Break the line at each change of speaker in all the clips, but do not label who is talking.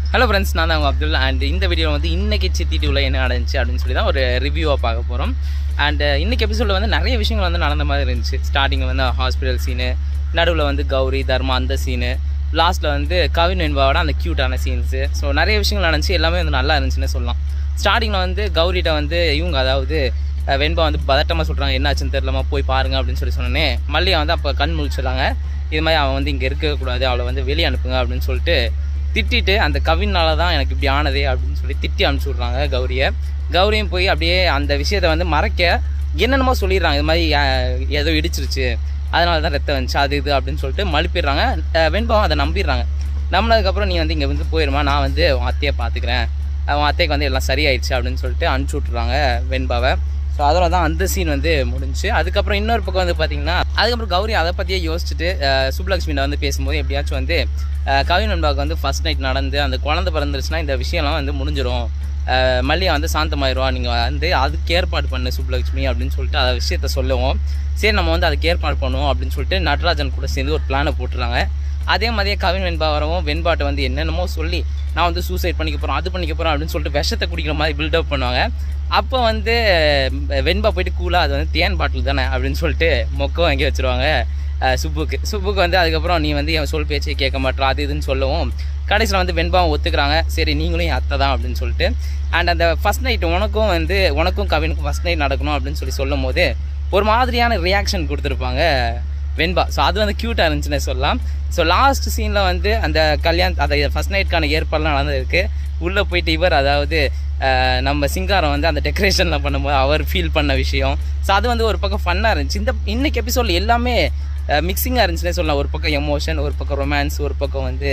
Hello friends, நான் தான் Abdul and இந்த வீடியோ வந்து இன்னைக்கு சித்தி டிவில என்ன நடந்துச்சு அப்படினு சொல்லி தான் ஒரு ரிவ்யூவா பார்க்க போறோம். and இன்னைக்கு எபிசோட்ல வந்து நிறைய விஷயங்கள் வந்து நடந்த மாதிரி இருந்துச்சு. ஸ்டார்டிங்ல வந்து ஹாஸ்பிடல் சீன், நடுவுல வந்து கௌரி தர்மா அந்த சீன், லாஸ்ட்ல வந்து கவின் வெண்பாவோட அந்த கியூட்டான சீன்ஸ். ஸோ நிறைய விஷயங்கள் நடந்துச்சு, எல்லாமே வந்து நல்லா இருந்துச்சுன்னு சொல்லலாம். ஸ்டார்டிங்ல வந்து கௌரிட்ட வந்து இவங்க அதாவது வெண்பா வந்து பதட்டமாக சொல்கிறாங்க, என்னாச்சுன்னு தெரியலமா போய் பாருங்க அப்படின்னு சொல்லி சொன்னோன்னே மல்லிகா வந்து அப்போ கண் முழிச்சிடறாங்க. இது மாதிரி அவன் வந்து இங்கே இருக்கக்கூடாது, அவளை வந்து வெளியே அனுப்புங்க அப்படின்னு சொல்லிட்டு திட்டிட்டு அந்த கவினால தான் எனக்கு இப்படி ஆனதே அப்படின்னு சொல்லி திட்டி அனுப்பிச்சி விட்றாங்க கௌரியும் போய் அப்படியே அந்த விஷயத்தை வந்து மறைக்க என்னென்னமோ சொல்லிடுறாங்க. இது மாதிரி ஏதோ இடிச்சிருச்சு, அதனால தான் ரத்தம் வந்துச்சு அது இது அப்படின்னு சொல்லிட்டு மழுப்பிடுறாங்க. வெண்பாவும் அதை நம்பிடுறாங்க. நம்பினதுக்கப்புறம் நீ வந்து இங்கே வந்து போயிடுமா, நான் வந்து உன் அத்தையை பார்த்துக்கிறேன், அவன் அத்தைக்கு வந்து எல்லாம் சரியாயிடுச்சு அப்படின்னு சொல்லிட்டு அனுப்பிச்சி விட்றாங்க வெண்பாவை. ஸோ அதில் தான் அந்த சீன் வந்து முடிஞ்சு. அதுக்கப்புறம் இன்னொரு பக்கம் வந்து பார்த்தீங்கன்னா அதுக்கப்புறம் கௌரி அதை பற்றியே யோசிச்சுட்டு சுப்புலக்ஷ்மியில் வந்து பேசும்போது எப்படியாச்சும் வந்து கவின் வெண்பாவுக்கு வந்து ஃபர்ஸ்ட் நைட் நடந்து அந்த குழந்தை பிறந்துருச்சுன்னா இந்த விஷயம்லாம் வந்து முடிஞ்சிடும், மல்லிகா வந்து சாந்தமாயிருவா, நீங்கள் வந்து அதுக்கு ஏற்பாடு பண்ணு சுப்புலக்ஷ்மி அப்படின்னு சொல்லிட்டு அதை விஷயத்த சொல்லுவோம். சரி நம்ம வந்து அதுக்கு ஏற்பாடு பண்ணுவோம் அப்படின்னு சொல்லிட்டு நடராஜன் கூட சேர்ந்து ஒரு பிளானை போட்டுறாங்க. அதே மாதிரியே கவின் வெண்பா வரவும் வெண்பாட்டை வந்து என்னென்னமோ சொல்லி நான் வந்து சூசைட் பண்ணிக்க போகிறோம் அது பண்ணிக்க போகிறோம் அப்படின்னு சொல்லிட்டு விஷத்தை குடிக்கிற மாதிரி பில்டப் பண்ணுவாங்க. அப்போ வந்து வெண்பா போயிட்டு கூலாக அது வந்து தேன் பாட்டில் தானே அப்படின்னு சொல்லிட்டு மொக்கம் வாங்கி வச்சுருவாங்க சுப்புக்கு வந்து அதுக்கப்புறம் நீ வந்து என் சொல் பேச்சே கேட்க மாட்டா அது இதுன்னு சொல்லவும் கடைசியில் வந்து வெண்பாவும் ஒத்துக்கிறாங்க. சரி நீங்களும் என் அத்தை தான் அப்படின்னு சொல்லிட்டு. அண்ட் அந்த ஃபஸ்ட் நைட் உனக்கும் கவினுக்கும் ஃபஸ்ட் நைட் நடக்கணும் அப்படின்னு சொல்லி சொல்லும் போது ஒரு மாதிரியான ரியாக்ஷன் கொடுத்துருப்பாங்க வெண்பா. ஸோ அது வந்து க்யூட்டாக இருந்துச்சுன்னு சொல்லலாம். ஸோ லாஸ்ட் சீனில் வந்து அந்த அந்த ஃபஸ்ட் நைட்கான ஏற்பாடுலாம் நடந்திருக்கு. உள்ளே போயிட்டு இவர் அதாவது நம்ம சிங்காரம் வந்து அந்த டெக்கரேஷனில் பண்ணும்போது அவர் ஃபீல் பண்ண விஷயம். ஸோ அது வந்து ஒரு பக்கம் ஃபன்னாக இருந்துச்சு. இன்னைக்கு எபிசோடில் எல்லாமே மிக்சிங்காக இருந்துச்சுன்னே சொல்லலாம். ஒரு பக்கம் எமோஷன், ஒரு பக்கம் ரொமான்ஸ், ஒரு பக்கம் வந்து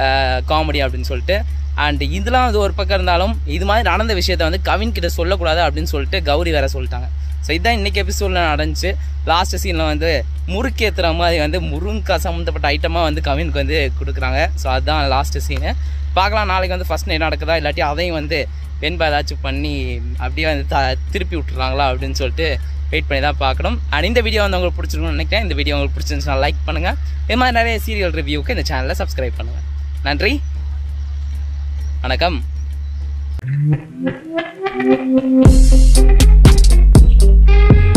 காமெடி அப்படின்னு சொல்லிட்டு. அண்ட் இதெல்லாம் வந்து ஒரு பக்கம் இருந்தாலும் இது மாதிரி நடந்த விஷயத்த வந்து கவின் கிட்ட சொல்லக்கூடாது அப்படின்னு சொல்லிட்டு கௌரி வேற சொல்லிட்டாங்க. ஸோ இதுதான் இன்றைக்கி எபிசோடில் நடந்துச்சு. லாஸ்ட் சீனில் வந்து முறுக்கேற்றுற மாதிரி வந்து முருங்காய் சம்மந்தப்பட்ட ஐட்டமாக வந்து கவினுக்கு வந்து கொடுக்குறாங்க. ஸோ அதுதான் லாஸ்ட் சீனு. பார்க்கலாம் நாளைக்கு வந்து ஃபஸ்ட் நைட் நடக்குதா, இல்லாட்டி அதையும் வந்து வெண்பா ஏதாச்சும் பண்ணி அப்படியே வந்து திருப்பி விட்டுறாங்களா அப்படின்னு சொல்லிட்டு வெயிட் பண்ணி தான் பார்க்கணும். அண்ட் இந்த வீடியோ வந்து உங்களுக்கு பிடிச்சிருக்குன்னு நினைக்கிறேன். இந்த வீடியோ உங்களுக்கு பிடிச்சிருந்துச்சுன்னா லைக் பண்ணுங்கள். இது மாதிரி நிறைய சீரியல் ரிவ்யூக்கு இந்த சேனலை சப்ஸ்கிரைப் பண்ணுங்கள். நன்றி, வணக்கம்.